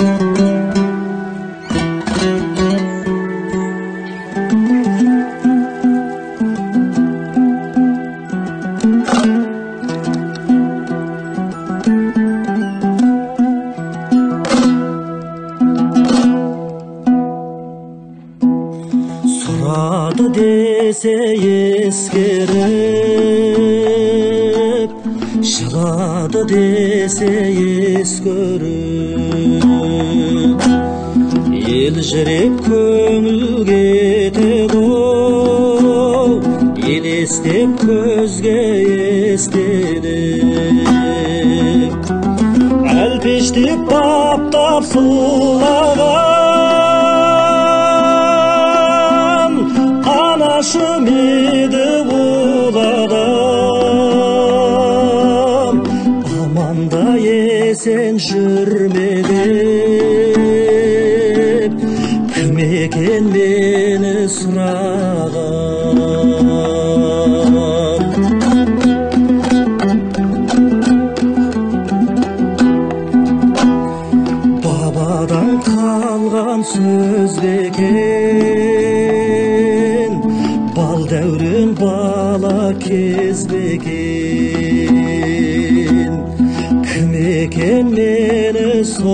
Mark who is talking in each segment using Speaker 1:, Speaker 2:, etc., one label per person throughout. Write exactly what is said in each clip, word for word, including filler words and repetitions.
Speaker 1: Сұрады десе ескеріп, жылады десе ескөріп, ел жүрек көңіл кетеді, елестеп көзге естедік, әлпештеп баптап сылаған анашым еді бұл адам, аманда есен жүрме деп, кім екен мені сұраған. Бабадан қалған сөз бекен, бал дәурен бала кез бекен, кім екен мені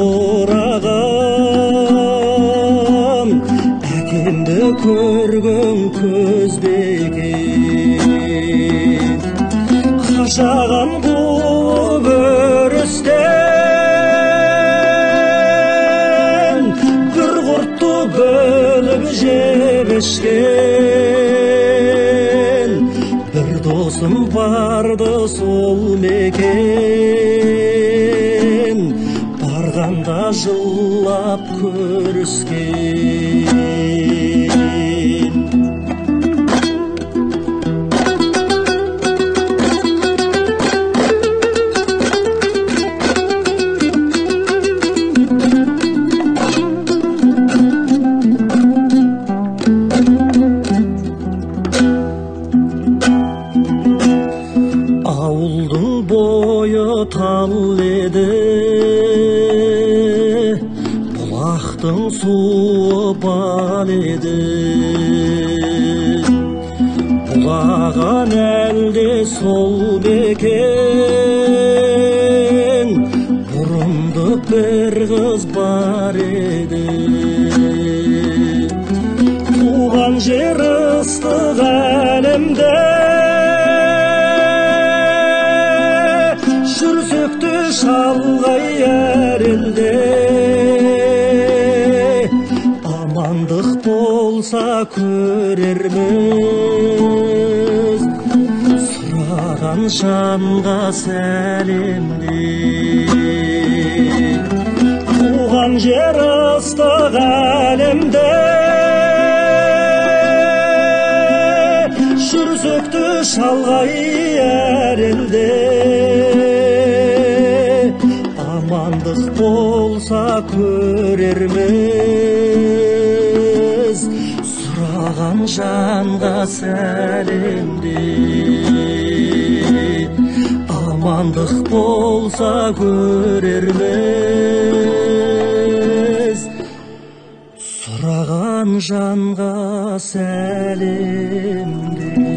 Speaker 1: сұраған, әкемді көрген көз бекен, қашаған қуып өрістен, бір құртты бөліп жеп ішкен, бір досым барды сол мекен, барғанда жылап көріскен. Ауылдың бойы тал еді, бұлақтың суы бал еді, бұлаған әлде сол бекен, бұрымды бір қыз бар еді, туған жер ыстық әлемде, жүрсекті шалғай әр елде, амандық болса көрерміз, сұраған жанға сәлем деп. Туған жер ыстық әлемде, жүрсекті шалғай әр елде, амандық болса көрерміз, сұраған жанға сәлем деп. Амандық болса көрерміз, сұраған жанға сәлем деп.